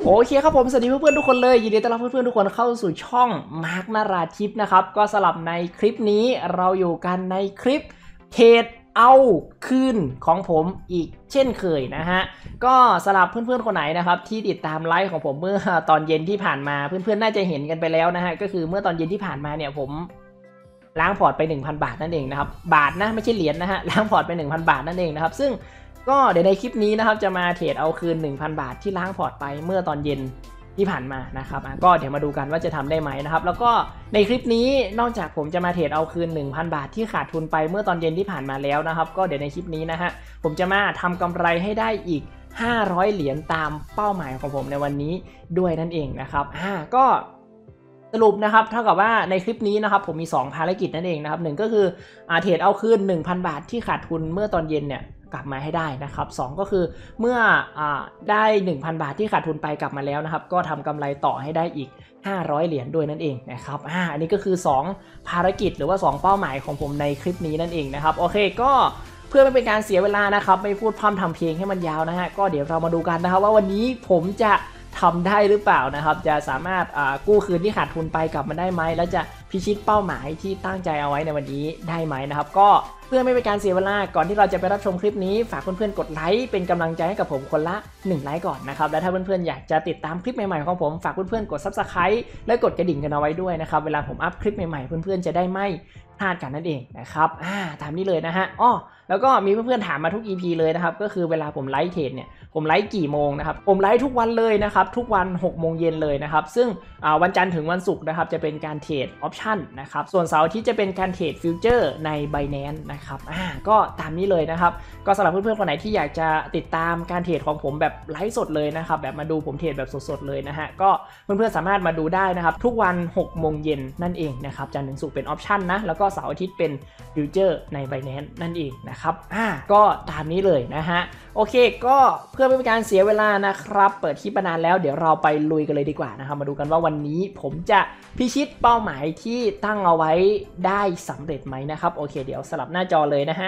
โอเคครับผมสวัสดีเพื่อนๆทุกคนเลยยินดีต้อนรับเพื่อนๆทุกคนเข้าสู่ช่องมาร์คนาราทิปนะครับก็สลับในคลิปนี้เราอยู่กันในคลิปเทรดเอาคืนของผมอีกเช่นเคยนะฮะก็สลับเพื่อนๆคนไหนนะครับที่ติดตามไลฟ์ของผมเมื่อตอนเย็นที่ผ่านมาเพื่อนๆน่าจะเห็นกันไปแล้วนะฮะก็คือเมื่อตอนเย็นที่ผ่านมาเนี่ยผมล้างพอร์ตไป 1,000 บาทนั่นเองนะครับบาทนะไม่ใช่เหรียญนะฮะล้างพอร์ตไป 1,000 บาทนั่นเองนะครับซึ่งก็เดี๋ยวในคลิปนี้นะครับจะมาเทรดเอาคืน 1,000 บาทที่ล้างพอร์ตไปเมื่อตอนเย็นที่ผ่านมานะครับก็เดี๋ยวมาดูกันว่าจะทำได้ไหมนะครับแล้วก็ในคลิปนี้นอกจากผมจะมาเทรดเอาคืน 1,000 บาทที่ขาดทุนไปเมื่อตอนเย็นที่ผ่านมาแล้วนะครับก็เดี๋ยวในคลิปนี้นะฮะผมจะมาทำกำไรให้ได้อีก500เหรียญตามเป้าหมายของผมในวันนี้ด้วยนั่นเองนะครับก็สรุปนะครับเท่ากับว่าในคลิปนี้นะครับผมมี2ภารกิจนั่นเองนะครับ1ก็คือเทรดเอาคืน 1,000 บาทที่ขาดทุนเมื่อตอนเย็นเนี่ยกลับมาให้ได้นะครับ2ก็คือเมื่อได้ 1,000 บาทที่ขาดทุนไปกลับมาแล้วนะครับก็ทำกำไรต่อให้ได้อีก500เหรียญด้วยนั่นเองนะครับอันนี้ก็คือ2ภารกิจหรือว่า2เป้าหมายของผมในคลิปนี้นั่นเองนะครับโอเคก็เพื่อไม่เป็นการเสียเวลานะครับไม่พูดพร่ำทำเพลงให้มันยาวนะฮะก็เดี๋ยวเรามาดูกันนะครับว่าวันนี้ผมจะทำได้หรือเปล่านะครับจะสามารถกู้คืนที่ขาดทุนไปกลับมาได้ไหมแล้วจะพิชิตเป้าหมายที่ตั้งใจเอาไว้ในวันนี้ได้ไหมนะครับก็เพื่อไม่เป็นการเสียเวลาก่อนที่เราจะไปรับชมคลิปนี้ฝากเพื่อนๆกดไลค์เป็นกำลังใจให้กับผมคนละ1ไลค์ก่อนนะครับและถ้าเพื่อนๆอยากจะติดตามคลิปใหม่ๆของผมฝากเพื่อนๆกด Subscribe และกดกระดิ่งกันเอาไว้ด้วยนะครับเวลาผมอัพคลิปใหม่ๆเพื่อนๆจะได้ไม่พลาดกันนั่นเองนะครับตามนี้เลยนะฮะแล้วก็มีเพื่อนๆถามมาทุก EP เลยนะครับก็คือเวลาผมไลฟ์เทรดเนี่ยผมไลฟ์กี่โมงนะครับผมไลฟ์ทุกวันเลยนะครับทุกวัน6โมงเย็นเลยนะครับซึ่งวันจันทร์ถึงวันศุกร์นะครับจะเป็นการเทรดออปชั่นนะครับส่วนเสาร์อาทิตย์จะเป็นการเทรดฟิวเจอร์ใน Binance นะครับก็ตามนี้เลยนะครับก็สำหรับเพื่อนๆคนไหนที่อยากจะติดตามการเทรดของผมแบบไลฟ์สดเลยนะครับแบบมาดูผมเทรดแบบสดๆเลยนะฮะก็เพื่อนๆสามารถมาดูได้นะครับทุกวัน6โมงเย็นนั่นเองนะครับจันทร์ถึงศุกร์เป็นออปชั่นนะแล้วก็เสาร์อาทิตย์เป็นฟิวเจอร์ใน Binance นั่นเองนะครับก็ตามนี้เลยนะฮะโอเคก็เพื่อไม่เป็นการเสียเวลานะครับเปิดคลิปมานานแล้วเดี๋ยวเราไปลุยกันเลยดีกว่านะครับมาดูกันว่าวันนี้ผมจะพิชิตเป้าหมายที่ตั้งเอาไว้ได้สำเร็จไหมนะครับโอเคเดี๋ยวสลับหน้าจอเลยนะฮะ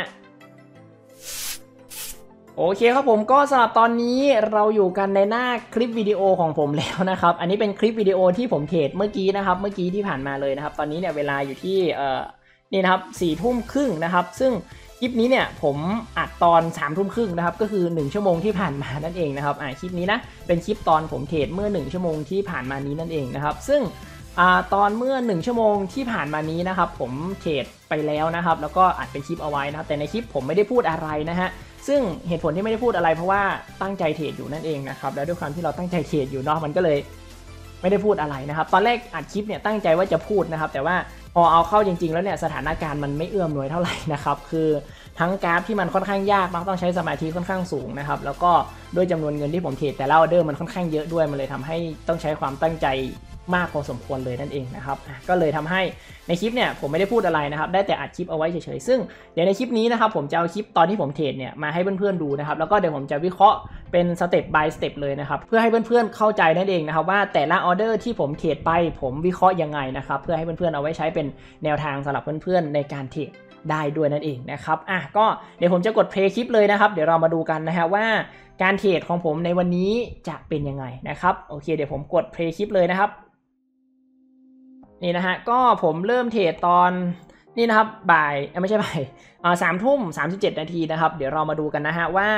โอเคครับผมก็สำหรับตอนนี้เราอยู่กันในหน้าคลิปวิดีโอของผมแล้วนะครับอันนี้เป็นคลิปวิดีโอที่ผมเทรดเมื่อกี้นะครับเมื่อกี้ที่ผ่านมาเลยนะครับตอนนี้เนี่ยเวลาอยู่ที่นี่นะครับ4:30นะครับซึ่งคลิปนี้เนี่ยผมอัดตอน3:30นะครับก็คือ1ชั่วโมงที่ผ่านมานั่นเองนะครับคลิปนี้นะเป็นคลิปตอนผมเทรดเมื่อ1ชั่วโมงที่ผ่านมานี้นั่นเองนะครับซึ่งตอนเมื่อ1ชั่วโมงที่ผ่านมานี้นะครับผมเทรดไปแล้วนะครับแล้วก็อัดเป็นคลิปเอาไว้นะครับแต่ในคลิปผมไม่ได้พูดอะไรนะฮะซึ่งเหตุผลที่ไม่ได้พูดอะไรเพราะว่าตั้งใจเทรดอยู่นั่นเองนะครับแล้วด้วยความที่เราตั้งใจเทรดอยู่เนาะมันก็เลยไม่ได้พูดอะไรนะครับตอนแรกอัดคลิปเนี่ยตั้งใจว่าจะพูดนะครับแต่ว่าพอเอาเข้าจริงๆแล้วเนี่ยสถานการณ์มันไม่เอื้อมหน่วยเท่าไหร่นะครับคือทั้งกราฟที่มันค่อนข้างยากต้องใช้สมาธิค่อนข้างสูงนะครับแล้วก็ด้วยจำนวนเงินที่ผมเทรดแต่ละออเดอร์มันค่อนข้างเยอะด้วยมันเลยทำให้ต้องใช้ความตั้งใจมากพอสมควรเลยนั่นเองนะครับก็เลยทำให้ในคลิปเนี่ยผมไม่ได้พูดอะไรนะครับได้แต่อัดคลิปเอาไว้เฉยๆซึ่งเดี๋ยวในคลิปนี้นะครับผมจะเอาคลิปตอนที่ผมเทรดเนี่ยมาให้เพื่อนๆดูนะครับแล้วก็เดี๋ยวผมจะวิเคราะห์เป็นสเต็ป by สเต็ปเลยนะครับเพื่อให้เพื่อนๆเข้าใจนั่นเองนะครับว่าแต่ละออเดอร์ที่ผมเทรดไปผมวิเคราะห์ยังไงนะครับเพื่อให้เพื่อนๆเอาไว้ใช้เป็นแนวทางสำหรับเพื่อนๆในการเทรดได้ด้วยนั่นเองนะครับก็เดี๋ยวผมจะกดเพลย์คลิปเลยนะครับเดี๋ยวเรามาดูกันนะฮะว่าการเทรดของผมในวันนี้จะเป็นยังไงนะครับโอเคเดี๋ยวผมกดเพลย์คลิปเลยนะครับนี่นะฮะก็ผมเริ่มเทรดตอนนี่นะครับบ่ายไม่ใช่บ่าย3:37 นาทีนะครับเดี๋ยวเรามาดูกันนะฮะว่า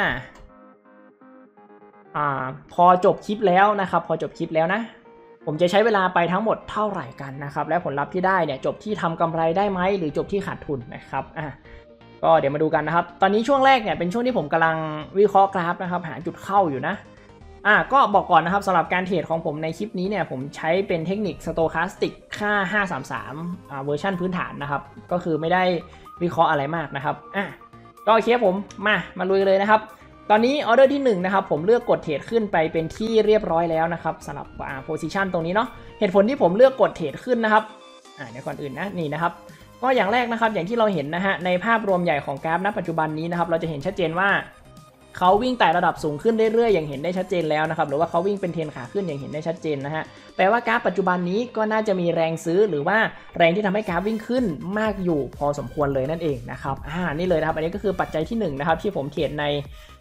พอจบคลิปแล้วนะครับพอจบคลิปแล้วนะผมจะใช้เวลาไปทั้งหมดเท่าไหร่กันนะครับและผลลัพธ์ที่ได้เนี่ยจบที่ทำกำไรได้ไหมหรือจบที่ขาดทุนนะครับก็เดี๋ยวมาดูกันนะครับตอนนี้ช่วงแรกเนี่ยเป็นช่วงที่ผมกำลังวิเคราะห์กราฟนะครับหาจุดเข้าอยู่นะก็บอกก่อนนะครับสำหรับการเทรดของผมในคลิปนี้เนี่ยผมใช้เป็นเทคนิค Stochastic ค่า533เวอร์ชันพื้นฐานนะครับก็คือไม่ได้วิเคราะห์อะไรมากนะครับก็โอเคผมมาลุยเลยนะครับตอนนี้ออเดอร์ที่1นะครับผมเลือกกดเทรดขึ้นไปเป็นที่เรียบร้อยแล้วนะครับสำหรับโพซิชันตรงนี้เนาะเหตุผลที่ผมเลือกกดเทรดขึ้นนะครับเดี๋ยวก่อนอื่นนะนี่นะครับก็อย่างแรกนะครับอย่างที่เราเห็นนะฮะในภาพรวมใหญ่ของกราฟณปัจจุบันนี้นะครับเราจะเห็นชัดเจนว่าเขาวิ่งไต่ระดับสูงขึ้นเรื่อยๆอย่างเห็นได้ชัดเจนแล้วนะครับหรือว่าเขาวิ่งเป็นเทรนขาขึ้นอย่างเห็นได้ชัดเจนนะฮะแปลว่ากราฟปัจจุบันนี้ก็น่าจะมีแรงซื้อหรือว่าแรงที่ทำให้กราฟวิ่งขึ้นมากอยู่พอสมควรเลยนั่นเองนะครับนี่เลยนะครับอันนี้ก็คือปัจจัยที่1นะครับที่ผมเทรดใน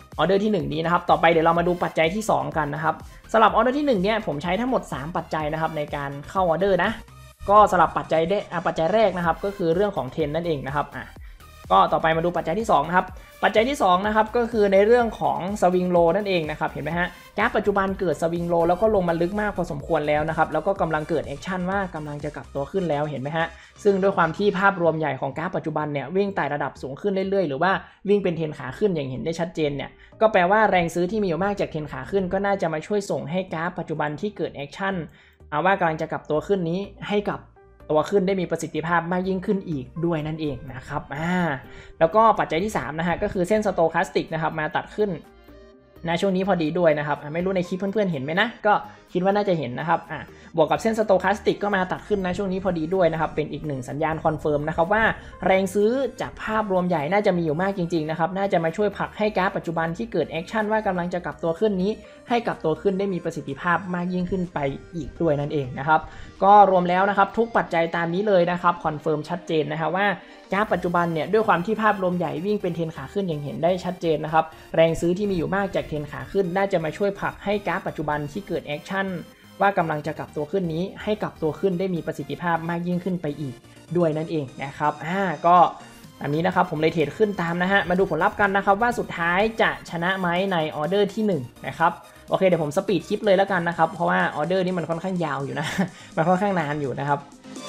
ออเดอร์ที่1นี้นะครับต่อไปเดี๋ยวเรามาดูปัจจัยที่2กันนะครับสำหรับออเดอร์ที่1เนี่ยผมใช้ทั้งหมด3ปัจจัยนะครับในการเข้าออเดอร์นะก็สำหรับปัจจัยแรกนะครับก็คือเรื่องของเทรนนั่นเองนะครับก็ต่อไปมาดูปัจจัยที่2นะครับปัจจัยที่2นะครับก็คือในเรื่องของสวิงโลนั่นเองนะครับเห็นไหมฮะกราฟปัจจุบันเกิดสวิงโลแล้วก็ลงมาลึกมากพอสมควรแล้วนะครับแล้วก็กำลังเกิดแอคชั่นว่ากำลังจะกลับตัวขึ้นแล้วเห็นไหมฮะซึ่งด้วยความที่ภาพรวมใหญ่ของกราฟปัจจุบันเนี่ยวิ่งไต่ระดับสูงขึ้นเรื่อยๆหรือว่าวิ่งเป็นเทรนขาขึ้นอย่างเห็นได้ชัดเจนเนี่ยก็แปลว่าแรงซื้อที่มีอยู่มากจากเทรนขาขึ้นก็น่าจะมาช่วยส่งให้กราฟปัจจุบันที่เกิดแอคชั่นว่ากำลังจะกลับตัวขึ้นนี้ให้กับตัวขึ้นได้มีประสิทธิภาพมากยิ่งขึ้นอีกด้วยนั่นเองนะครับแล้วก็ปัจจัยที่3นะฮะก็คือเส้นสโตแคสติกนะครับมาตัดขึ้นในช่วงนี้พอดีด้วยนะครับไม่รู้ในคลิปเพื่อนๆเห็นไหมนะก็คิดว่าน่าจะเห็นนะครับบวกกับเส้นสโตแคสติกก็มาตัดขึ้นในช่วงนี้พอดีด้วยนะครับเป็นอีก1สัญญาณคอนเฟิร์มนะครับว่าแรงซื้อจากภาพรวมใหญ่น่าจะมีอยู่มากจริงๆนะครับน่าจะมาช่วยผลักให้กราฟปัจจุบันที่เกิดแอคชั่นว่ากำลังจะกลับตัวขึ้นนี้ให้กลับตัวขึ้นได้มีประสิทธิภาพมากยิ่งขึ้นไปอีกด้วยนั่นเองนะครับก็รวมแล้วนะครับทุกปัจจัยตามนี้เลยนะครับคอนเฟิร์มชัดเจนนะครับว่ากราฟปัจจุบันเนี่ยด้วยความที่ภาพรวมใหญ่วิ่งเป็นเทรนขาขึ้นอย่างเห็นได้ชัดเจนนะครับแรงซื้อที่มีอยู่มากจากเทรนขาขึ้นน่าจะมาช่วยผลักให้กราฟปัจจุบันที่เกิดแอคชั่นว่ากำลังจะกลับตัวขึ้นนี้ให้กลับตัวขึ้นได้มีประสิทธิภาพมากยิ่งขึ้นไปอีกด้วยนั่นเองนะครับก็อันนี้นะครับผมเลยเทรดขึ้นตามนะฮะมาดูผลลัพธ์กันนะครับว่าสุดท้ายจะชนะไหมในออเดอร์ที่1นะครับโอเคเดี๋ยวผมสปีดคลิปเลยแล้วกันนะครับเพราะว่าออเดอร์นี้มันค่อนข้างยาวอยู่นะมันค่อนข้างนานอยู่นะครับ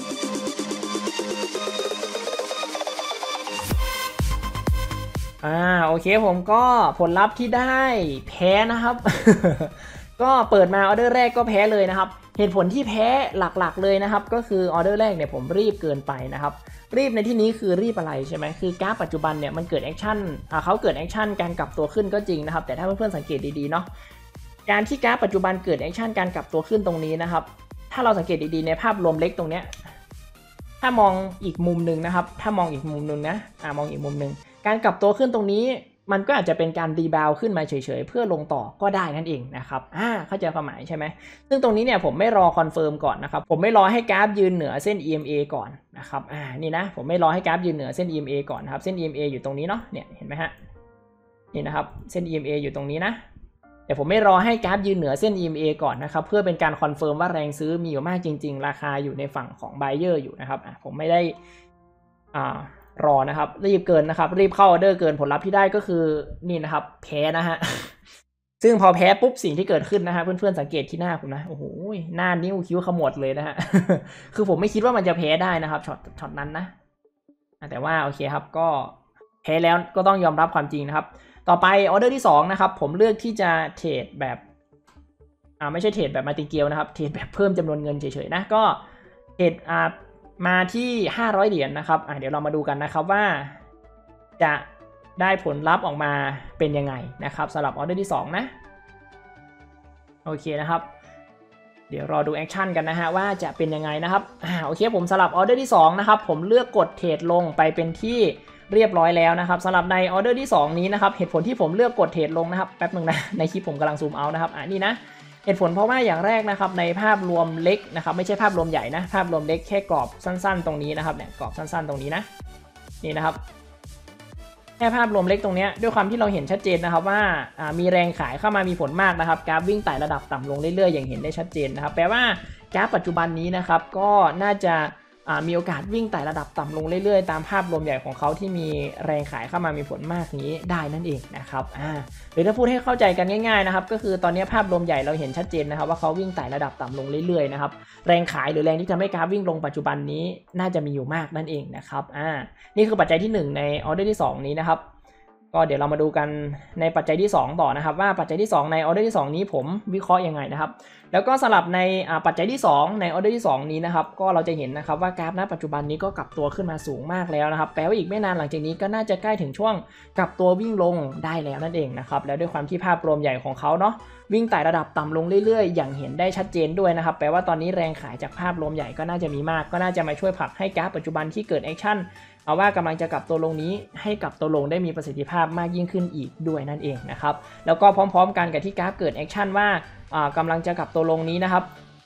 โอเคผมก็ผลลัพธ์ที่ได้แพ้นะครับ ก็เปิดมาออเดอร์แรกก็แพ้เลยนะครับเหตุผลที่แพ้หลักๆเลยนะครับก็คือออเดอร์แรกเนี่ยผมรีบเกินไปนะครับรีบในที่นี้คือรีบอะไรใช่ไหมคือกราฟปัจจุบันเนี่ยมันเกิดแอคชั่นเขาเกิดแอคชั่นการกลับตัวขึ้นก็จริงนะครับแต่ถ้าเพื่อนๆสังเกตดีๆเนาะการที่กราฟปัจจุบันเกิดแอคชั่นการกลับตัวขึ้นตรงนี้นะครับถ้าเราสังเกตดีๆในภาพรวมเล็กตรงเนี้ยถ้ามองอีกมุมหนึ่งนะครับถ้ามองอีกมุมหนึ่งนะมองอีกมุมหนึ่งการกลับตัวขึ้นตรงนี้มันก็อาจจะเป็นการรีบาวขึ้นมาเฉยๆเพื่อลงต่อก็ได้นั่นเองนะครับเข้าใจความหมายใช่ไหมซึ่งตรงนี้เนี่ยผมไม่รอคอนเฟิร์มก่อนนะครับผมไม่รอให้กราฟยืนเหนือเส้น EMA ก่อนนะครับนี่นะผมไม่รอให้กราฟยืนเหนือเส้น EMA ก่อนนะครับเส้น EMA อยู่ตรงนี้เนาะเนี่ยเห็นไหมฮะนี่นะครับเส้น EMA อยู่ตรงนี้นะแต่ผมไม่รอให้กราฟยืนเหนือเส้น EMA ก่อนนะครับเพื่อเป็นการคอนเฟิร์มว่าแรงซื้อมีอยู่มากจริงๆราคาอยู่ในฝั่งของ Buyer อยู่นะครับผมไม่ได้รอนะครับรีบเกินนะครับรีบเข้าออเดอร์เกินผลลัพธ์ที่ได้ก็คือนี่นะครับแพ้นะฮะ ซึ่งพอแพ้ปุ๊บสิ่งที่เกิดขึ้นนะฮะเพื่อนๆสังเกตที่หน้าผมนะโอ้โหหน้านิ้วคิ้วขมวดเลยนะฮะ คือผมไม่คิดว่ามันจะแพ้ได้นะครับช็อตนั้นนะแต่ว่าโอเคครับก็แพ้แล้วก็ต้องยอมรับความจริงนะครับต่อไปออเดอร์ที่2นะครับผมเลือกที่จะเทรดแบบไม่ใช่เทรดแบบมาติเกียวนะครับเทรดแบบเพิ่มจำนวนเงินเฉยๆนะก็เทรดมาที่500เหรียญนะครับเดี๋ยวเรามาดูกันนะครับว่าจะได้ผลลัพธ์ออกมาเป็นยังไงนะครับสำหรับออเดอร์ที่2นะโอเคนะครับเดี๋ยวรอดูแอคชั่นกันนะฮะว่าจะเป็นยังไงนะครับโอเคผมสำหรับออเดอร์ที่2นะครับผมเลือกกดเทรดลงไปเป็นที่เรียบร้อยแล้วนะครับสำหรับในออเดอร์ที่2นี้นะครับเหตุผลที่ผมเลือกกดเทรดลงนะครับแป๊บนึงนะในคลิปผมกำลังซูมเอานะครับนี่นะเหตุผลเพราะว่าอย่างแรกนะครับในภาพรวมเล็กนะครับไม่ใช่ภาพรวมใหญ่นะภาพรวมเล็กแค่กรอบสั้นๆตรงนี้นะครับเนี่ยกรอบสั้นๆตรงนี้นะนี่นะครับแค่ภาพรวมเล็กตรงนี้ด้วยความที่เราเห็นชัดเจนนะครับว่ามีแรงขายเข้ามามีผลมากนะครับกราฟวิ่งไต่ระดับต่ำลงเรื่อยๆอย่างเห็นได้ชัดเจนนะครับแปลว่ากราฟปัจจุบันนี้นะครับก็น่าจะมีโอกาสวิ่งไต่ระดับต่ำลงเรื่อยๆตามภาพรวมใหญ่ของเขาที่มีแรงขายเข้ามามีผลมากนี้ได้นั่นเองนะครับหรือถ้าพูดให้เข้าใจกันง่ายๆนะครับก็คือตอนนี้ภาพรวมใหญ่เราเห็นชัดเจนนะครับว่าเขาวิ่งไต่ระดับต่ำลงเรื่อยๆนะครับแรงขายหรือแรงที่ทำให้กราฟวิ่งลงปัจจุบันนี้น่าจะมีอยู่มากนั่นเองนะครับนี่คือปัจจัยที่1ในออเดอร์ที่2นี้นะครับก็เดี๋ยวเรามาดูกันในปัจจัยที่2ต่อนะครับว่าปัจจัยที่2ในออเดอร์ที่2นี้ผมวิเคราะห์ยังไงนะครับแล้วก็สลับในปัจจัยที่2ในออเดอร์ที่2นี้นะครับก็เราจะเห็นนะครับว่ากราฟณปัจจุบันนี้ก็กลับตัวขึ้นมาสูงมากแล้วนะครับแปลว่าอีกไม่นานหลังจากนี้ก็น่าจะใกล้ถึงช่วงกลับตัววิ่งลงได้แล้วนั่นเองนะครับแล้วด้วยความที่ภาพรวมใหญ่ของเขาเนาะวิ่งไต่ระดับต่ำลงเรื่อยๆอย่างเห็นได้ชัดเจนด้วยนะครับแปลว่าตอนนี้แรงขายจากภาพรวมใหญ่ก็น่าจะมีมากก็น่าจะมาช่วยผลักให้กราฟปัจจุบันที่เกิดแอคชั่นเอาว่ากำลังจะกลับตัวลงนี้ให้กลับตัวลงได้มีประสิทธิภาพมากยิ่งขึ้นอีกด้วยนั่นเองนะครับแล้วก็พร้อมๆกันกับที่กราฟเกิดแอคชั่นว่ากำลังจะกลับตัวลงนี้นะครับ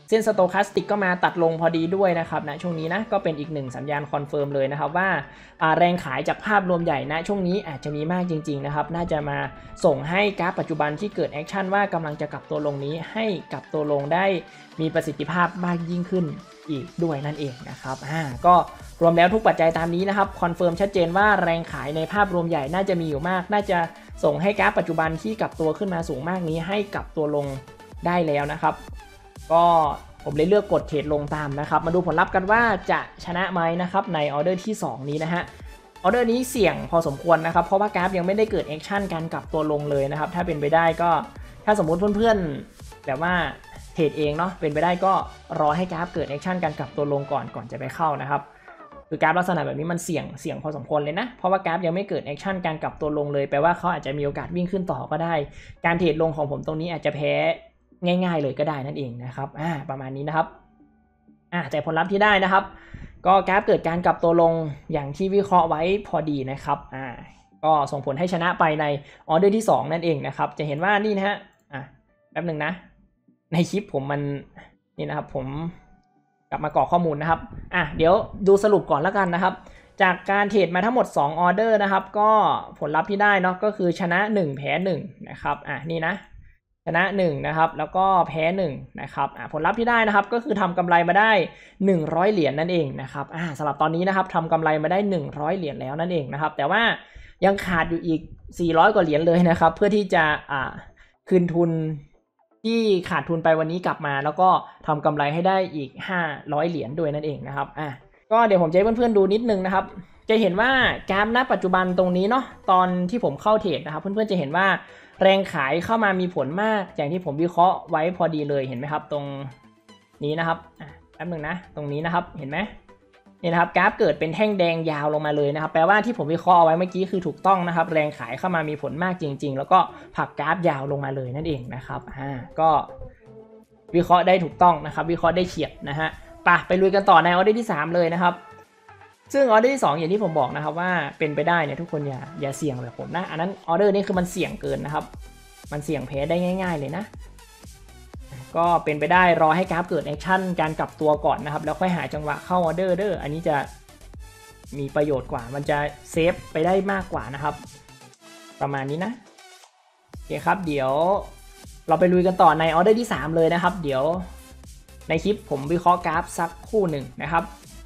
เส้นสโตคาสติกก็มาตัดลงพอดีด้วยนะครับนะช่วงนี้นะก็เป็นอีกหนึ่งสัญญาณคอนเฟิร์มเลยนะครับว่าแรงขายจากภาพรวมใหญ่นะช่วงนี้อาจจะมีมากจริงๆนะครับน่าจะมาส่งให้กราฟปัจจุบันที่เกิดแอคชั่นว่ากำลังจะกลับตัวลงนี้ให้กลับตัวลงได้มีประสิทธิภาพมากยิ่งขึ้นอีกด้วยนั่นเองนะครับก็รวมแล้วทุกปัจจัยตามนี้นะครับคอนเฟิร์มชัดเจนว่าแรงขายในภาพรวมใหญ่น่าจะมีอยู่มากน่าจะส่งให้กราฟปัจจุบันที่กลับตัวขึ้นมาสูงมากนี้ให้กลับตัวลงได้แล้วนะครับก็ผมเลยเลือกกดเทรดลงตามนะครับมาดูผลลัพธ์กันว่าจะชนะไหมนะครับในออเดอร์ที่2นี้นะฮะออเดอร์นี้เสี่ยงพอสมควรนะครับเพราะว่ากราฟยังไม่ได้เกิดแอคชั่นการกลับตัวลงเลยนะครับถ้าเป็นไปได้ก็ถ้าสมมุติเพื่อนๆแบบว่าเทรดเองเนาะเป็นไปได้ก็รอให้กราฟเกิดแอคชั่นการกลับตัวลงก่อนจะไปเข้านะครับคือกราฟลักษณะแบบนี้มันเสี่ยงพอสมควรเลยนะเพราะว่ากราฟยังไม่เกิดแอคชั่นการกลับตัวลงเลยแปลว่าเขาอาจจะมีโอกาสวิ่งขึ้นต่อก็ได้การเทรดลงของผมตรงนี้อาจจะแพ้ง่ายๆเลยก็ได้นั่นเองนะครับประมาณนี้นะครับแต่ผลลัพธ์ที่ได้นะครับก็กราฟเกิดการกลับตัวลงอย่างที่วิเคราะห์ไว้พอดีนะครับก็ส่งผลให้ชนะไปในออเดอร์ที่2นั่นเองนะครับจะเห็นว่านี่นะฮะแป๊บหนึ่งนะในคลิปผมมันนี่นะครับผมกลับมากรอกข้อมูลนะครับเดี๋ยวดูสรุปก่อนแล้วกันนะครับจากการเทรดมาทั้งหมด2ออเดอร์นะครับก็ผลลัพธ์ที่ได้เนาะก็คือชนะ1แพ้1นะครับนี่นะชนะ1นะครับแล้วก็แพ้1นะครับผลลัพธ์ที่ได้นะครับก็คือทำกำไรมาได้100เหรียญนั่นเองนะครับสำหรับตอนนี้นะครับทำกำไรมาได้100เหรียญแล้วนั่นเองนะครับแต่ว่ายังขาดอยู่อีก400กว่าเหรียญเลยนะครับเพื่อที่จะคืนทุนที่ขาดทุนไปวันนี้กลับมาแล้วก็ทำกำไรให้ได้อีก500เหรียญด้วยนั่นเองนะครับก็เดี๋ยวผมจะให้เพื่อนๆดูนิดนึงนะครับจะเห็นว่ากราฟณปัจจุบันตรงนี้เนาะตอนที่ผมเข้าเทรดนะครับเพื่อนๆจะเห็นว่าแรงขายเข้ามามีผลมากอย่างที่ผมวิเคราะห์ไว้พอดีเลยเห็นไหมครับตรงนี้นะครับแป๊บนึงนะตรงนี้นะครับเห็นไหมนี่นะครับกราฟเกิดเป็นแท่งแดงยาวลงมาเลยนะครับแปลว่าที่ผมวิเคราะห์เอาไว้เมื่อกี้คือถูกต้องนะครับแรงขายเข้ามามีผลมากจริงๆแล้วก็ผลักกราฟยาวลงมาเลยนั่นเองนะครับก็วิเคราะห์ได้ถูกต้องนะครับวิเคราะห์ได้เฉียบนะฮะไปลุยกันต่อในออเดอร์ที่3เลยนะครับซึ่งออเดอร์ที่2อย่างที่ผมบอกนะครับว่าเป็นไปได้เนี่ยทุกคนอย่าเสี่ยงแบบผมนะอันนั้นออเดอร์นี้คือมันเสี่ยงเกินนะครับมันเสี่ยงแพ้ได้ง่ายๆเลยนะก็เป็นไปได้รอให้กราฟเกิดแอคชั่นการกลับตัวก่อนนะครับแล้วค่อยหาจังหวะเข้าออเดอร์อันนี้จะมีประโยชน์กว่ามันจะเซฟไปได้มากกว่านะครับประมาณนี้นะโอเคครับเดี๋ยวเราไปลุยกันต่อในออเดอร์ที่3เลยนะครับเดี๋ยวในคลิปผมวิเคราะห์กราฟสักคู่หนึ่งนะครับ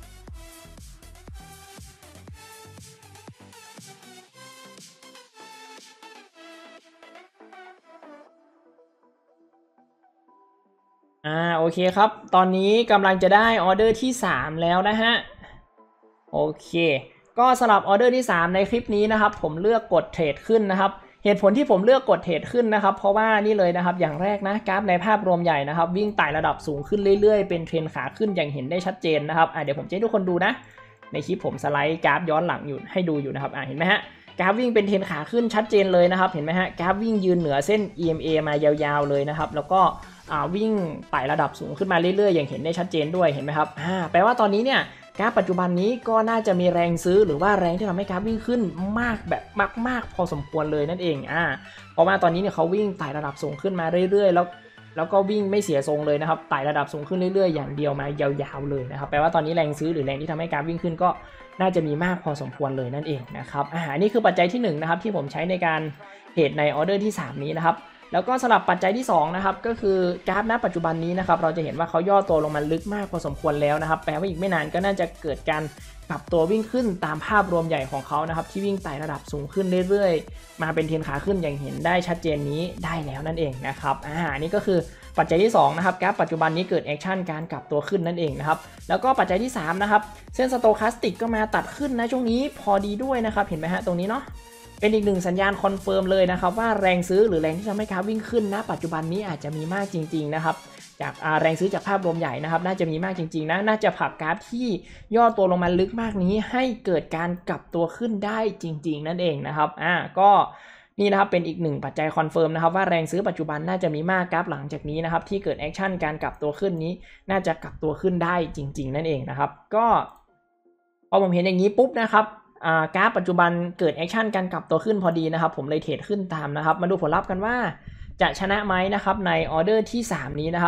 โอเคครับตอนนี้กำลังจะได้ออเดอร์ที่3แล้วนะฮะโอเคก็สำหรับออเดอร์ที่3ในคลิปนี้นะครับผมเลือกกดเทรดขึ้นนะครับเหตุผลที่ผมเลือกกดเทรดขึ้นนะครับเพราะว่านี่เลยนะครับอย่างแรกนะกราฟในภาพรวมใหญ่นะครับวิ่งไต่ระดับสูงขึ้นเรื่อยๆเป็นเทรนขาขึ้นอย่างเห็นได้ชัดเจนนะครับเดี๋ยวผมจะให้ทุกคนดูนะในคลิปผมสไลด์กราฟย้อนหลังอยู่ให้ดูอยู่นะครับเห็นไหมฮะกราฟวิ่งเป็นเทรนขาขึ้นชัดเจนเลยนะครับเห็นไหมฮะกราฟวิ่งยืนเหนือเส้น EMA มายาวๆเลยนะครับแล้วก็วิ่งไต่ระดับสูงขึ้นมาเรื่อยๆอย่างเห็นได้ชัดเจนด้วยเห็นไหมครับแปลว่าตอนนี้เนี่ยกราฟปัจจุบันนี้ก็น่าจะมีแรงซื้อหรือว่าแรงที่ทำให้กราฟวิ่งขึ้นมากแบบมากๆพอสมควรเลยนั่นเองเพราะว่าตอนนี้เนี่ยเขาวิ่งไต่ระดับสูงขึ้นมาเรื่อยๆแล้วก็วิ่งไม่เสียทรงเลยนะครับไต่ระดับสูงขึ้นเรื่อยๆอย่างเดียวมายาวๆเลยนะครับแปลว่าตอนนี้แรงซื้อหรือแรงที่ทำให้กราฟวิ่งขึ้นก็น่าจะมีมากพอสมควรเลยนั่นเองนะครับอันนี้คือปัจจัยที่1นะครับที่ผมใช้ในการเทรดในออเดอร์ที่3นี้นะครับแล้วก็สลับปัจจัยที่2นะครับก็คือกราฟณปัจจุบันนี้นะครับเราจะเห็นว่าเขาย่อตัวลงมาลึกมากพอสมควรแล้วนะครับแปลว่าอีกไม่นานก็น่าจะเกิดการปรับตัววิ่งขึ้นตามภาพรวมใหญ่ของเขานะครับที่วิ่งไต่ระดับสูงขึ้นเรื่อยๆมาเป็นเทรนขาขึ้นอย่างเห็นได้ชัดเจนนี้ได้แล้วนั่นเองนะครับนี่ก็คือปัจจัยที่2นะครับกราฟปัจจุบันนี้เกิดแอคชั่นการกลับตัวขึ้นนั่นเองนะครับแล้วก็ปัจจัยที่3นะครับเส้นสโตคาสติกก็มาตัดขึ้นนะช่วงนี้พอดีด้วยนะครับเห็นไหมฮะตรงนี้เนาะเป็นอีกหนึ่งสัญญาณคอนเฟิร์มเลยนะครับว่าแรงซื้อหรือแรงที่ทำให้กราฟวิ่งขึ้นนะปัจจุบันนี้อาจจะมีมากจริงๆนะครับจากแรงซื้อจากภาพรวมใหญ่นะครับน่าจะมีมากจริงๆนะน่าจะผลักกราฟที่ย่อตัวลงมาลึกมากนี้ให้เกิดการกลับตัวขึ้นได้จริงๆนั่นเองนะครับก็นี่นะครับเป็นอีกหนึ่งปัจจัยคอนเฟิร์มนะครับว่าแรงซื้อปัจจุบันน่าจะมีมากกราฟหลังจากนี้นะครับที่เกิดแอคชั่นการกลับตัวขึ้นนี้น่าจะกลับตัวขึ้นได้จริงๆนั่นเองนะครับก็พอผมเห็นอย่างนี้ปุ๊บนะครับกราฟปัจจุบันเกิดแอคชั่นการกลับตัวขึ้นพอดีนะครับผมเลยเทรดขึ้นตามนะครับมาดูผลลัพธ์กันว่าจะชนะไหมนะครับในออเดอร์ที่3นี้นะครับ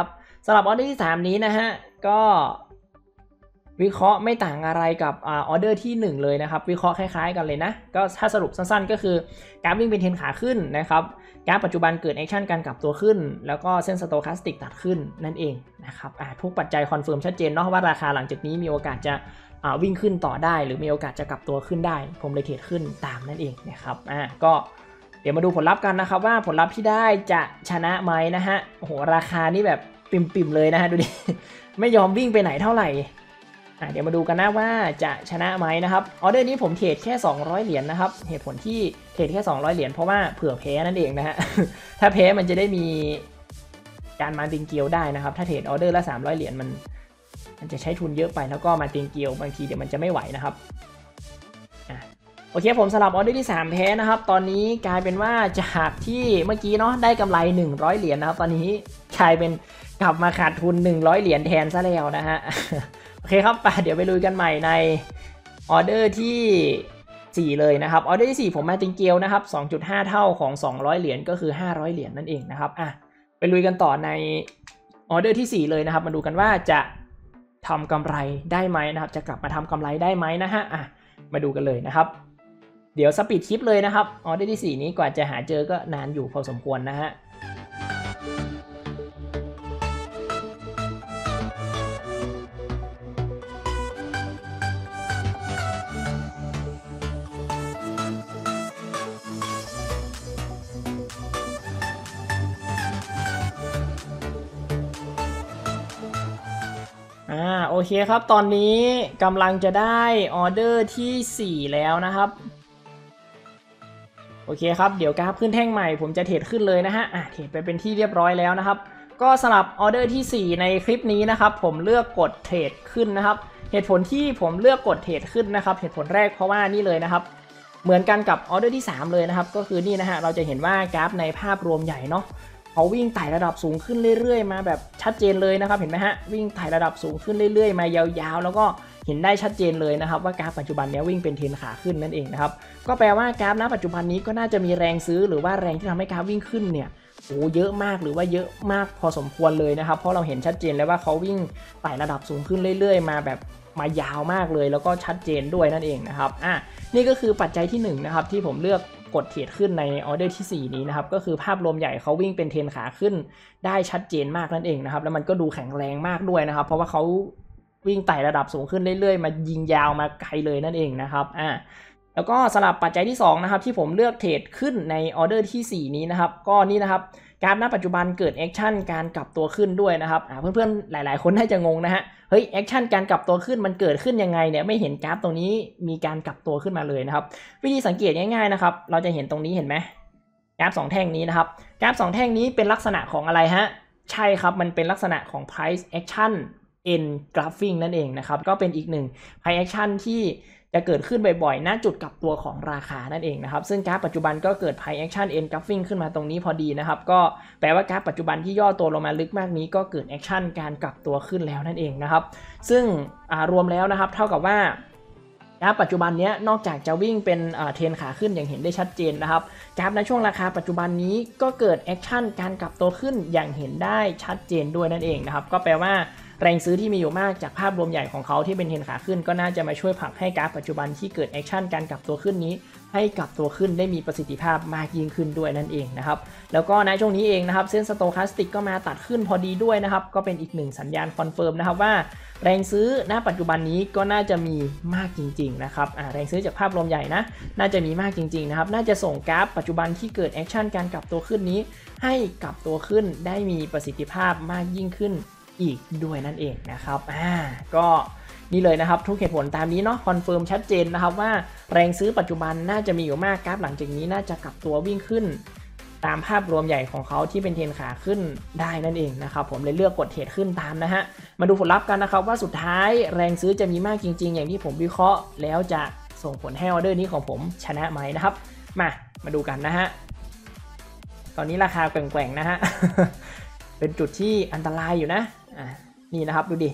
สำหรับออเดอร์ที่3นี้นะฮะก็วิเคราะห์ไม่ต่างอะไรกับออเดอร์ที่1เลยนะครับวิเคราะห์คล้ายๆกันเลยนะก็ถ้าสรุปสั้นๆก็คือกราฟวิ่งเป็นเทรนขาขึ้นนะครับกราฟปัจจุบันเกิดแอคชั่นการกลับตัวขึ้นแล้วก็เส้นสโตแคสติกตัดขึ้นนั่นเองนะครับทุกปัจจัยคอนเฟิร์มชัดเจนเนาะว่าราคาหลังจากนี้มีโอกาสจะวิ่งขึ้นต่อได้หรือมีโอกาสจะกลับตัวขึ้นได้ผมเลยเทรดขึ้นตามนั่นเองนะครับก็เดี๋ยวมาดูผลลัพธ์กันนะครับว่าผลลัพธ์ที่ได้จะชนะไหมนะฮะโอ้โหราคานี่แบบปิ่มๆเลยนะฮะดูดิ ไม่ยอมวิ่งไปไหนเท่าไหร่เดี๋ยวมาดูกันนะว่าจะชนะไหมนะครับออเดอร์นี้ผมเทรดแค่200เหรียญนะครับเหตุผลที่เทรดแค่200เหรียญเพราะว่าเผื่อแพ้นั่นเองนะฮะ ถ้าแพ้มันจะได้มีการมาติงเกียวได้นะครับถ้าเทรดออเดอร์ละ300เหรียญมันจะใช้ทุนเยอะไปแล้วก็มาติงเกียวบางทีเดี๋ยวมันจะไม่ไหวนะครับโอเคผมสลับออเดอร์ที่3แพ้นะครับตอนนี้กลายเป็นว่าจากที่เมื่อกี้เนาะได้กำไร100เหรียญนะครับตอนนี้กลายเป็นกลับมาขาดทุน100เหรียญแทนซะแล้วนะฮะ โอเคครับไปเดี๋ยวไปลุยกันใหม่ในออเดอร์ที่4เลยนะครับออเดอร์ที่4ผมมาติงเกียวนะครับ 2.5 เท่าของ200เหรียญก็คือ500เหรียญนั่นเองนะครับไปลุยกันต่อในออเดอร์ที่4เลยนะครับมาดูกันว่าจะทำกำไรได้ไหมนะครับจะกลับมาทำกำไรได้ไหมนะฮะมาดูกันเลยนะครับเดี๋ยวสปีดคลิปเลยนะครับออเดอร์ที่4นี้กว่าจะหาเจอก็นานอยู่พอสมควรนะฮะโอเคครับตอนนี้กำลังจะได้ออเดอร์ที่4แล้วนะครับโอเคครับเดี๋ยวกราฟขึ้นแท่งใหม่ผมจะเทรดขึ้นเลยนะฮะเทรดไปเป็นที่เรียบร้อยแล้วนะครับก็สลับออเดอร์ที่4ในคลิปนี้นะครับผมเลือกกดเทรดขึ้นนะครับเหตุผลที่ผมเลือกกดเทรดขึ้นนะครับเหตุผลแรกเพราะว่านี่เลยนะครับเหมือนกันกับออเดอร์ที่3เลยนะครับก็คือนี่นะฮะเราจะเห็นว่ากราฟในภาพรวมใหญ่เนาะเขาวิ่งไต่ระดับสูงขึ้นเรื่อยๆมาแบบชัดเจนเลยนะครับเห็นไหมฮะวิ่งไต่ระดับสูงขึ้นเรื่อยๆมายาวๆแล้วก็เห็นได้ชัดเจนเลยนะครับว่ากราฟปัจจุบันนี้วิ่งเป็นเทรนขาขึ้นนั่นเองนะครับก็แปลว่ากราฟณปัจจุบันนี้ก็น่าจะมีแรงซื้อหรือว่าแรงที่ทำให้กราฟวิ่งขึ้นเนี่ยโอ้เยอะมากหรือว่าเยอะมากพอสมควรเลยนะครับเพราะเราเห็นชัดเจนแล้วว่าเขาวิ่งไต่ระดับสูงขึ้นเรื่อยๆมาแบบมายาวมากเลยแล้วก็ชัดเจนด้วยนั่นเองนะครับนี่ก็คือปัจจัยที่1นะครับที่ผมเลือกกดเทรดขึ้นในออเดอร์ที่4นี้นะครับก็คือภาพรวมใหญ่เขาวิ่งเป็นเทรนขาขึ้นได้ชัดเจนมากนั่นเองนะครับแล้วมันก็ดูแข็งแรงมากด้วยนะครับเพราะว่าเขาวิ่งไต่ระดับสูงขึ้นเรื่อยๆมายิงยาวมาไกลเลยนั่นเองนะครับแล้วก็สลับปัจจัยที่2นะครับที่ผมเลือกเทรดขึ้นในออเดอร์ที่4นี้นะครับก็นี่นะครับกราฟณปัจจุบันเกิดแอคชั่นการกลับตัวขึ้นด้วยนะครับเพื่อนๆหลายๆคนน่าจะงงนะฮะเฮ้ยแอคชั่นการกลับตัวขึ้นมันเกิดขึ้นยังไงเนี่ยไม่เห็นกราฟตรงนี้มีการกลับตัวขึ้นมาเลยนะครับวิธีสังเกตง่ายๆนะครับเราจะเห็นตรงนี้เห็นไหมกราฟ2แท่งนี้นะครับกราฟ2แท่งนี้เป็นลักษณะของอะไรฮะใช่ครับมันเป็นลักษณะของ price action end graphing นั่นเองนะครับก็เป็นอีกหนึ่ง price action ที่จะเกิดขึ้นบ่อยๆณจุดกลับตัวของราคานั่นเองนะครับซึ่งกราฟปัจจุบันก็เกิด price action end graphing ขึ้นมาตรงนี้พอดีนะครับก็แปลว่ากราฟปัจจุบันที่ย่อตัวลงมาลึกมากนี้ก็เกิด action การกลับตัวขึ้นแล้วนั่นเองนะครับซึ่งรวมแล้วนะครับเท่ากับว่ากราฟปัจจุบันนี้นอกจากจะวิ่งเป็นเทรนขาขึ้นอย่างเห็นได้ชัดเจนนะครับกราฟในช่วงราคาปัจจุบันนี้ก็เกิด action การกลับตัวขึ้นอย่างเห็นได้ชัดเจนด้วยนั่นเองนะครับก็แปลว่าแรงซื้อที่มีอยู่มากจากภาพรวมใหญ่ของเขาที่เป็นเทรนขาขึ้นก็น่าจะมาช่วยผลักให้กราฟปัจจุบันที่เกิดแอคชั่นการกลับตัวขึ้นนี้ให้กลับตัวขึ้นได้มีประสิทธิภาพมากยิ่งขึ้นด้วยนั่นเองนะครับแล้วก็ในช่วงนี้เองนะครับเส้นสโตแคสติกก็มาตัดขึ้นพอดีด้วยนะครับก็เป็นอีกหนึ่งสัญญาณคอนเฟิร์มนะครับว่าแรงซื้อณปัจจุบันนี้ก็น่าจะมีมากจริงๆนะครับแรงซื้อจากภาพรวมใหญ่นะน่าจะมีมากจริงๆนะครับน่าจะส่งกราฟปัจจุบันที่เกิดแอคชั่นการกลับตัวขึ้นนี้ให้กลับตัวขึ้นได้มีประสิทธิภาพมากยิ่งขึ้นอีกด้วยนั่นเองนะครับก็นี่เลยนะครับทุกเหตุผลตามนี้เนาะคอนเฟิร์มชัดเจนนะครับว่าแรงซื้อปัจจุบันน่าจะมีอยู่มากกราฟหลังจากนี้น่าจะกลับตัววิ่งขึ้นตามภาพรวมใหญ่ของเขาที่เป็นเทรนขาขึ้นได้นั่นเองนะครับผมเลยเลือกกดเทรดขึ้นตามนะฮะมาดูผลลัพธ์กันนะครับว่าสุดท้ายแรงซื้อจะมีมากจริงๆอย่างที่ผมวิเคราะห์แล้วจะส่งผลให้ออเดอร์นี้ของผมชนะไหมนะครับมาดูกันนะฮะตอนนี้ราคาแกว่งๆนะฮะ เป็นจุดที่อันตรายอยู่นะนี่นะครับดูดิ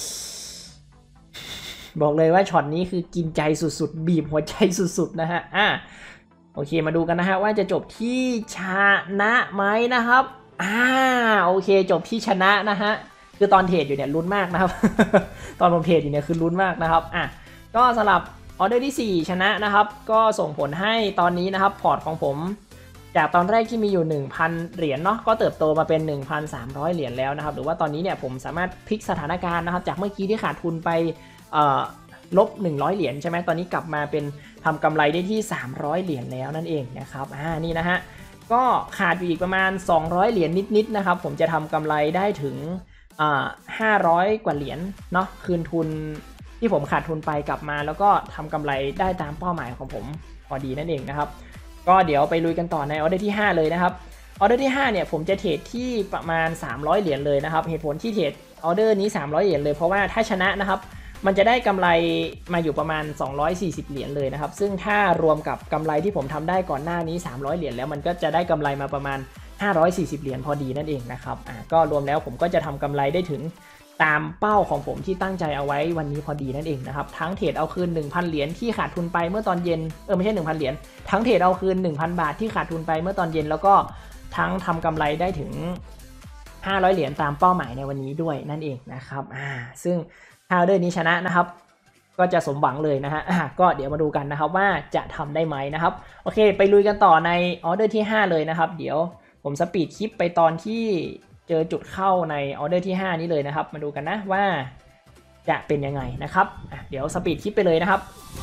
บอกเลยว่าช็อตนี้คือกินใจสุดๆบีบหัวใจสุดๆนะฮะโอเคมาดูกันนะฮะว่าจะจบที่ชนะไหมนะครับโอเคจบที่ชนะนะฮะคือตอนเทรดอยู่เนี่ยลุ้นมากนะครับ ตอนผมเทรดอยู่เนี่ยคือลุ้นมากนะครับก็สำหรับออเดอร์ที่4ชนะนะครับก็ส่งผลให้ตอนนี้นะครับพอร์ตของผมจากตอนแรกที่มีอยู่ 1,000 เหรียญเนาะก็เติบโตมาเป็น 1,300 เหรียญแล้วนะครับหรือว่าตอนนี้เนี่ยผมสามารถพลิกสถานการณ์นะครับจากเมื่อกี้ที่ขาดทุนไปลบ100เหรียญใช่ไหมตอนนี้กลับมาเป็นทำกำไรได้ที่300เหรียญแล้วนั่นเองนะครับนี่นะฮะก็ขาดอยู่อีกประมาณ200เหรียญนิดๆนะครับผมจะทำกำไรได้ถึง500 กว่าเหรียญเนาะคืนทุนที่ผมขาดทุนไปกลับมาแล้วก็ทำกำไรได้ตามเป้าหมายของผมพอดีนั่นเองนะครับก็เดี๋ยวไปลุยกันต่อในออเดอร์ที่5เลยนะครับออเดอร์ที่5เนี่ยผมจะเทรดที่ประมาณ300เหรียญเลยนะครับเหตุผลที่เทรดออเดอร์นี้300เหรียญเลยเพราะว่าถ้าชนะนะครับมันจะได้กำไรมาอยู่ประมาณ240เหรียญเลยนะครับซึ่งถ้ารวมกับกำไรที่ผมทำได้ก่อนหน้านี้300เหรียญแล้วมันก็จะได้กำไรมาประมาณ540เหรียญพอดีนั่นเองนะครับก็รวมแล้วผมก็จะทำกำไรได้ถึงตามเป้าของผมที่ตั้งใจเอาไว้วันนี้พอดีนั่นเองนะครับทั้งเทรดเอาคืน 1,000 เหรียญที่ขาดทุนไปเมื่อตอนเย็นไม่ใช่ 1,000 เหรียญทั้งเทรดเอาคืน 1,000 บาทที่ขาดทุนไปเมื่อตอนเย็นแล้วก็ทั้งทำกำไรได้ถึง500เหรียญตามเป้าหมายในวันนี้ด้วยนั่นเองนะครับซึ่งถ้าออเดอร์นี้ชนะนะครับก็จะสมหวังเลยนะฮะก็เดี๋ยวมาดูกันนะครับว่าจะทำได้ไหมนะครับโอเคไปลุยกันต่อในออเดอร์ที่5เลยนะครับเดี๋ยวผมสปีดคลิปไปตอนที่เจอจุดเข้าในออเดอร์ที่5นี้เลยนะครับมาดูกันนะว่าจะเป็นยังไงนะครับเดี๋ยวสปีดคลิปไปเลยนะครับ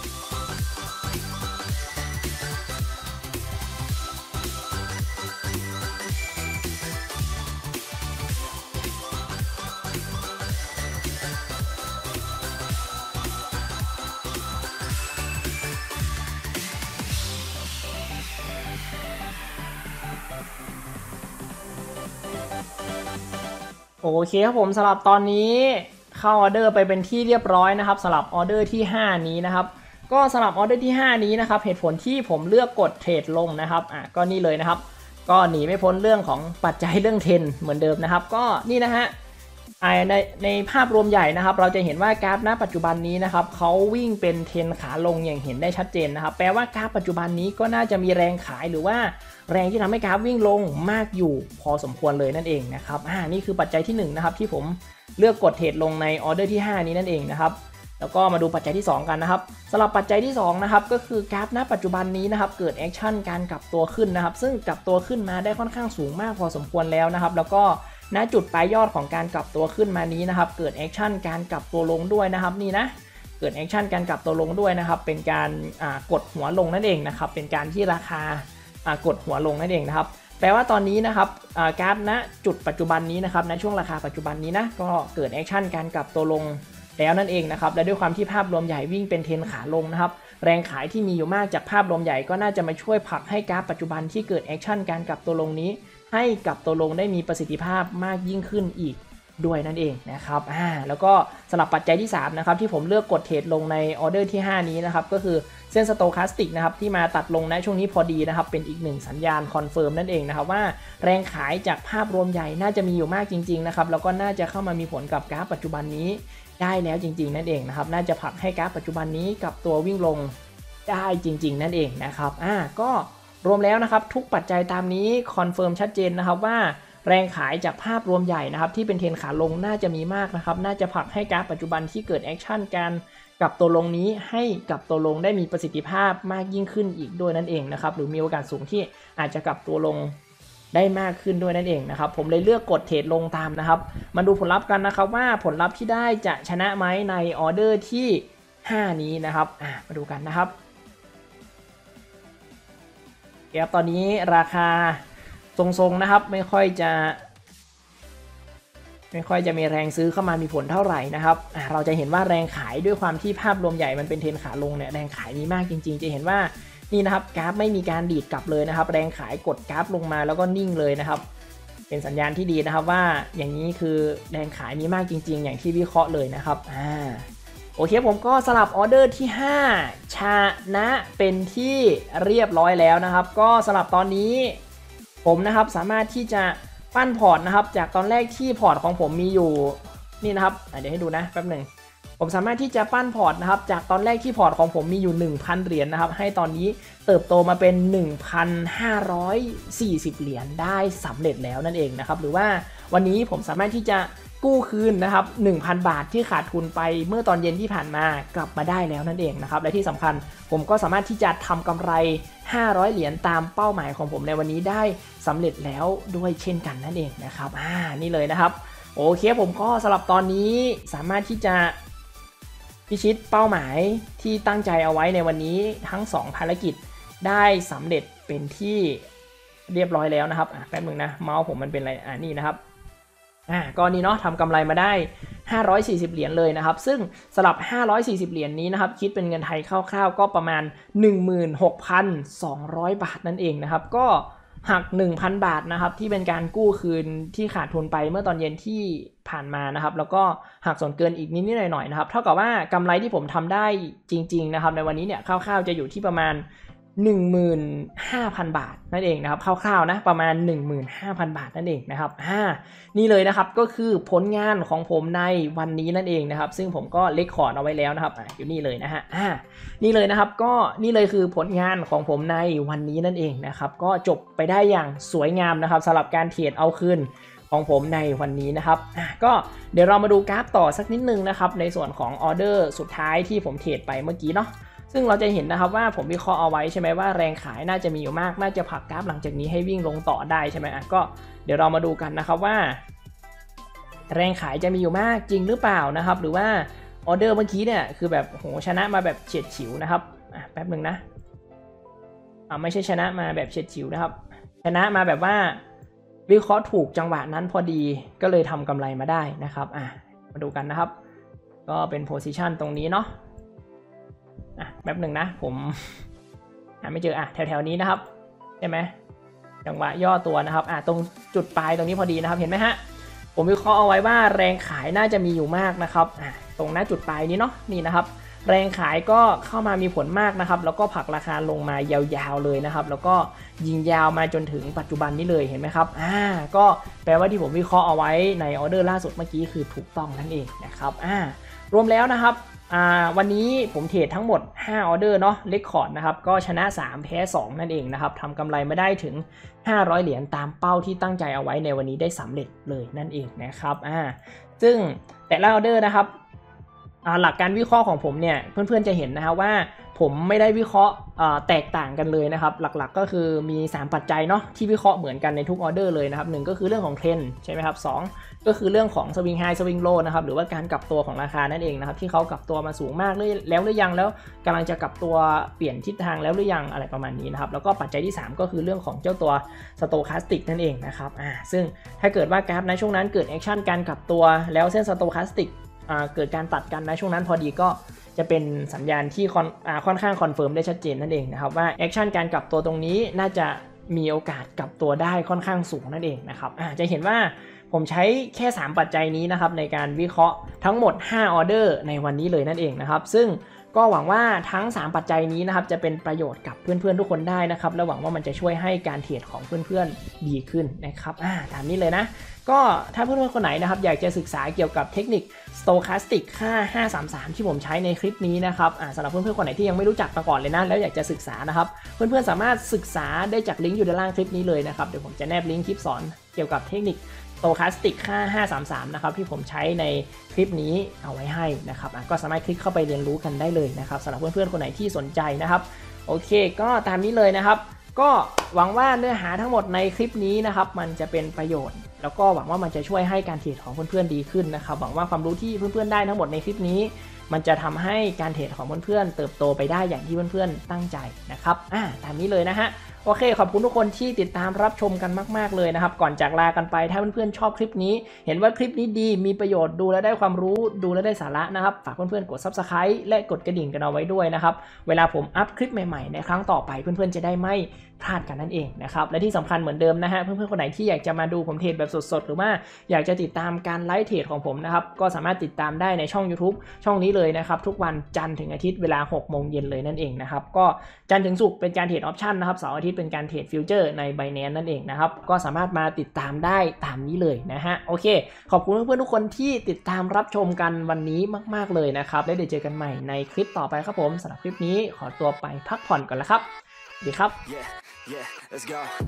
โอเคครับผมสำหรับตอนนี้เข้าออเดอร์ไปเป็นที่เรียบร้อยนะครับสำหรับออเดอร์ที่5นี้นะครับก็สำหรับออเดอร์ที่5นี้นะครับเหตุผลที่ผมเลือกกดเทรดลงนะครับก็นี่เลยนะครับก็หนีไม่พ้นเรื่องของปัจจัยเรื่องเทรนเหมือนเดิมนะครับก็นี่นะฮะในภาพรวมใหญ่นะครับเราจะเห็นว่ากราฟณปัจจุบันนี้นะครับเขาวิ่งเป็นเทรนขาลงอย่างเห็นได้ชัดเจนนะครับแปลว่ากราฟปัจจุบันนี้ก็น่าจะมีแรงขายหรือว่าแรงที่ทำให้กราฟวิ่งลงมากอยู่พอสมควรเลยนั่นเองนะครับนี่คือปัจจัยที่1นะครับที่ผมเลือกกดเทรดลงในออเดอร์ที่5นี้นั่นเองนะครับแล้วก็มาดูปัจจัยที่2กันนะครับสำหรับปัจจัยที่2นะครับก็คือกราฟณปัจจุบันนี้นะครับเกิดแอคชั่นการกลับตัวขึ้นนะครับซึ่งกลับตัวขึ้นมาได้ค่อนข้างสูงมากพอสมควรแล้วนะครับแล้วก็ณจุดปลายยอดของการกลับตัวขึ้นมานี้นะครับเกิดแอคชั่นการกลับตัวลงด้วยนะครับนี่นะเกิดแอคชั่นการกลับตัวลงด้วยนะครับเป็นการกดหัวลงนั่นเองนะครับเป็นการที่ราคากดหัวลงนั่นเองนะครับแปลว่าตอนนี้นะครับกราฟณจุดปัจจุบันนี้นะครับณช่วงราคาปัจจุบันนี้นะก็เกิดแอคชั่นการกลับตัวลงแล้วนั่นเองนะครับและด้วยความที่ภาพรวมใหญ่วิ่งเป็นเทรนขาลงนะครับแรงขายที่มีอยู่มากจากภาพรวมใหญ่ก็น่าจะมาช่วยผลักให้กราฟปัจจุบันที่เกิดแอคชั่นการกลับตัวลงนี้ให้กลับตัวลงได้มีประสิทธิภาพมากยิ่งขึ้นอีกด้วยนั่นเองนะครับแล้วก็สำหรับปัจจัยที่3นะครับที่ผมเลือกกดเทรดลงในออเดอร์ที่5นี้นะครับก็คือเส้นสโตคาสติกนะครับที่มาตัดลงในช่วงนี้พอดีนะครับเป็นอีก1สัญญาณคอนเฟิร์มนั่นเองนะครับว่าแรงขายจากภาพรวมใหญ่น่าจะมีอยู่มากจริงๆนะครับแล้วก็น่าจะเข้ามามีผลกับกราฟปัจจุบันนี้ได้แล้วจริงๆนั่นเองนะครับน่าจะผลักให้กราฟปัจจุบันนี้กับตัววิ่งลงได้จริงๆนั่นเองนะครับก็รวมแล้วนะครับทุกปัจจัยตามนี้คอนเฟิร์มชัดเจนนะครับว่าแรงขายจากภาพรวมใหญ่นะครับที่เป็นเทรนขาลงน่าจะมีมากนะครับน่าจะผลักให้กราฟปัจจุบันที่เกิดแอคชั่นการกลับตัวลงนี้ให้กลับตัวลงได้มีประสิทธิภาพมากยิ่งขึ้นอีกด้วยนั่นเองนะครับหรือมีโอกาสสูงที่อาจจะกลับตัวลงได้มากขึ้นด้วยนั่นเองนะครับผมเลยเลือกกดเทรดลงตามนะครับมาดูผลลัพธ์กันนะครับว่าผลลัพธ์ที่ได้จะชนะไหมในออเดอร์ที่5นี้นะครับมาดูกันนะครับตอนนี้ราคาทรงๆนะครับไม่ค่อยจะมีแรงซื้อเข้ามามีผลเท่าไหร่นะครับเราจะเห็นว่าแรงขายด้วยความที่ภาพรวมใหญ่มันเป็นเทรนขาลงเนี่ยแรงขายมีมากจริงๆจะเห็นว่านี่นะครับกราฟไม่มีการดีดกลับเลยนะครับแรงขายกดกราฟลงมาแล้วก็นิ่งเลยนะครับเป็นสัญญาณที่ดีนะครับว่าอย่างนี้คือแรงขายมีมากจริงๆอย่างที่วิเคราะห์เลยนะครับโอเคผมก็สลับออเดอร์ที่5ชนะเป็นที่เรียบร้อยแล้วนะครับก็สลับตอนนี้ผมนะครับสามารถที่จะปั้นพอร์ตนะครับจากตอนแรกที่พอร์ตของผมมีอยู่นี่นะครับเดี๋ยวให้ดูนะแป๊บหนึ่งผมสามารถที่จะปั้นพอร์ตนะครับจากตอนแรกที่พอร์ตของผมมีอยู่ 1,000 เหรียญนะครับให้ตอนนี้เติบโตมาเป็น 1,540 เหรียญได้สำเร็จแล้วนั่นเองนะครับหรือว่าวันนี้ผมสามารถที่จะกู้คืนนะครับ 1,000 บาทที่ขาดทุนไปเมื่อตอนเย็นที่ผ่านมากลับมาได้แล้วนั่นเองนะครับและที่สำคัญผมก็สามารถที่จะทำกำไร500เหรียญตามเป้าหมายของผมในวันนี้ได้สำเร็จแล้วด้วยเช่นกันนั่นเองนะครับนี่เลยนะครับโอเคผมก็สำหรับตอนนี้สามารถที่จะพิชิตเป้าหมายที่ตั้งใจเอาไว้ในวันนี้ทั้ง2ภารกิจได้สำเร็จเป็นที่เรียบร้อยแล้วนะครับแป๊บนึงนะเมาส์ผมมันเป็นอะไรนี่นะครับก็นี่เนาะทำกำไรมาได้540เหรียญเลยนะครับซึ่งสำหรับ540เหรียญนี้นะครับคิดเป็นเงินไทยคร่าวๆก็ประมาณ 16,200 บาทนั่นเองนะครับก็หัก 1,000 บาทนะครับที่เป็นการกู้คืนที่ขาดทุนไปเมื่อตอนเย็นที่ผ่านมานะครับแล้วก็หักส่วนเกินอีกนิดๆหน่อยๆนะครับเท่ากับว่ากำไรที่ผมทำได้จริงๆนะครับในวันนี้เนี่ยคร่าวๆจะอยู่ที่ประมาณ15,000 บาทนั่นเองนะครับคร่าวๆนะประมาณ 15,000 บาทนั่นเองนะครับนี่เลยนะครับก็คือผลงานของผมในวันนี้นั่นเองนะครับซึ่งผมก็เลคคอร์ดเอาไว้แล้วนะครับอยู่นี่เลยนะฮะนี่เลยนะครับก็นี่เลยคือผลงานของผมในวันนี้นั่นเองนะครับก็จบไปได้อย่างสวยงามนะครับสำหรับการเทรดเอาคืนของผมในวันนี้นะครับก็เดี๋ยวเรามาดูกราฟต่อสักนิดนึงนะครับในส่วนของออเดอร์สุดท้ายที่ผมเทรดไปเมื่อกี้เนาะซึ่งเราจะเห็นนะครับว่าผมวิเคราะห์เอาไว้ใช่ไหมว่าแรงขายน่าจะมีอยู่มากน่าจะผลักกราฟหลังจากนี้ให้วิ่งลงต่อได้ใช่ไหมก็เดี๋ยวเรามาดูกันนะครับว่าแรงขายจะมีอยู่มากจริงหรือเปล่านะครับหรือว่าออเดอร์เมื่อกี้เนี่ยคือแบบโหชนะมาแบบเฉียดฉิวนะครับแป๊บหนึ่งนะไม่ใช่ชนะมาแบบเฉียดฉิวนะครับชนะมาแบบว่าวิเคราะห์ถูกจังหวะนั้นพอดีก็เลยทำกำไรมาได้นะครับมาดูกันนะครับก็เป็นโพซิชันตรงนี้เนาะแป๊บหนึ่งนะผมไม่เจอแถวๆนี้นะครับใช่ไหมจังหวะย่อตัวนะครับตรงจุดปลายตรงนี้พอดีนะครับเห็นไหมฮะผมวิเคราะห์เอาไว้ว่าแรงขายน่าจะมีอยู่มากนะครับตรงหน้าจุดปลายนี้เนาะนี่นะครับแรงขายก็เข้ามามีผลมากนะครับแล้วก็ผลักราคาลงมายาวๆเลยนะครับแล้วก็ยิงยาวมาจนถึงปัจจุบันนี้เลยเห็นไหมครับก็แปลว่าที่ผมวิเคราะห์เอาไว้ในออเดอร์ล่าสุดเมื่อกี้คือถูกต้องนั่นเองนะครับรวมแล้วนะครับวันนี้ผมเทรดทั้งหมด5ออเดอร์เนาะเรคคอร์ดนะครับก็ชนะ3แพ้2นั่นเองนะครับทำกำไรมาได้ถึง500เหรียญตามเป้าที่ตั้งใจเอาไว้ในวันนี้ได้สำเร็จเลยนั่นเองนะครับซึ่งแต่ละออเดอร์นะครับหลักการวิเคราะห์ของผมเนี่ยเพื่อนๆจะเห็นนะครับว่าผมไม่ได้วิเคราะห์แตกต่างกันเลยนะครับหลักๆก็คือมี3ปัจจัยเนาะที่วิเคราะห์เหมือนกันในทุกออเดอร์เลยนะครับ1ก็คือเรื่องของเทรนด์ใช่ไหมครับ2ก็คือเรื่องของสวิงไฮสวิงโลนะครับหรือว่าการกลับตัวของราคานั่นเองนะครับที่เขากลับตัวมาสูงมากแล้วหรือยังแล้วกำลังจะกลับตัวเปลี่ยนทิศทางแล้วหรือยังอะไรประมาณนี้นะครับแล้วก็ปัจจัยที่3ก็คือเรื่องของเจ้าตัวสโตคาสติกนั่นเองนะครับซึ่งถ้าเกิดว่ากราฟในช่วงนั้นเกิดแอคชั่นการกลับตัวแล้วเส้นสโตคาสติกเกิดการตัดกันในช่วงนั้นพอดีก็จะเป็นสัญญาณที่ค่อนข้างคอนเฟิร์มได้ชัดเจนนั่นเองนะครับว่าแอคชั่นการกลับตัวตรงนี้น่าจะมีโอกาสกลับตัวได้ค่อนข้างสูงนั่นเองนะครับจะเห็นว่าผมใช้แค่3ปัจจัยนี้นะครับในการวิเคราะห์ทั้งหมด5ออเดอร์ในวันนี้เลยนั่นเองนะครับซึ่งก็หวังว่าทั้ง3ปัจจัยนี้นะครับจะเป็นประโยชน์กับเพื่อนๆทุกคนได้นะครับและหวังว่ามันจะช่วยให้การเทรดของเพื่อนๆดีขึ้นนะครับตามนี้เลยนะก็ถ้าเพื่อนๆคนไหนนะครับอยากจะศึกษาเกี่ยวกับเทคนิค Stochastic ค่า533ที่ผมใช้ในคลิปนี้นะครับสำหรับเพื่อนๆคนไหนที่ยังไม่รู้จักมาก่อนเลยนะแล้วอยากจะศึกษานะครับเพื่อนๆสามารถศึกษาได้จากลิงก์อยู่ด้านล่างคลิปนี้เลยนะครับเดี๋ยวผมจะแนบลิงก์คลิปสอนเกี่ยวกับเทคนิคStochastic ค่า533นะครับที่ผมใช้ในคลิปนี้เอาไว้ให้นะครับก็สามารถคลิกเข้าไปเรียนรู้กันได้เลยนะครับสำหรับเพื่อนๆคนไหนที่สนใจนะครับโอเคก็ตามนี้เลยนะครับก็หวังว่าเนื้อหาทั้งหมดในคลิปนี้นะครับมันจะเป็นประโยชน์แล้วก็หวังว่ามันจะช่วยให้การเทรดของเพื่อนๆดีขึ้นนะครับหวังว่าความรู้ที่เพื่อนๆได้ทั้งหมดในคลิปนี้มันจะทำให้การเทรดของเพื่อนๆเติบโตไปได้อย่างที่เพื่อนๆตั้งใจนะครับตามนี้เลยนะฮะโอเคขอบคุณทุกคนที่ติดตามรับชมกันมากๆเลยนะครับก่อนจากลากันไปถ้าเพื่อนๆชอบคลิปนี้เห็นว่าคลิปนี้ดีมีประโยชน์ดูแล้วได้ความรู้ดูแล้วได้สาระนะครับฝากเพื่อนๆกด Subscribe และกดกระดิ่งกันเอาไว้ด้วยนะครับเวลาผมอัพคลิปใหม่ๆในครั้งต่อไปเพื่อนๆจะได้ไม่พลาดกันนั่นเองนะครับและที่สำคัญเหมือนเดิมนะฮะเพื่อนๆคนไหนที่อยากจะมาดูผมเทรดแบบสดๆหรือว่าอยากจะติดตามการไลฟ์เทรดของผมนะครับก็สามารถติดตามได้ในช่อง YouTube ช่องนี้เลยนะครับทุกวันจันทร์ถึงอาทิตย์เวลา 6 โมงเย็นเลยนั่นเองนะครับก็จันทร์ถึงศุกร์เป็นการเทรดออปชั่นนะครับเสาร์อาทิตย์เป็นการเทรดฟิวเจอร์ใน Binance นั่นเองนะครับก็สามารถมาติดตามได้ตามนี้เลยนะฮะโอเคขอบคุณเพื่อนๆทุกคนที่ติดตามรับชมกันวันนี้มากๆเลยนะครับแล้วเดี๋ยวเจอกันใหม่ในคลิปต่อไปครับผมสำหรับคลิปนี้ขอตัวไปพักผ่อนก่อนละครับสวัสดีครับ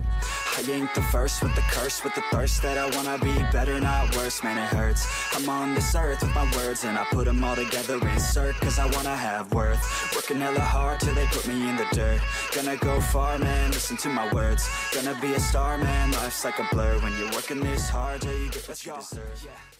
I ain't the first with the curse, with the thirst that I wanna be better, not worse, man it hurts. I'm on this earth with my words and I put them all together, insert, cause I wanna have worth. Working hella hard till they put me in the dirt. Gonna go far, man, listen to my words. Gonna be a star, man, life's like a blur. When you're working this hard till you get what you deserve.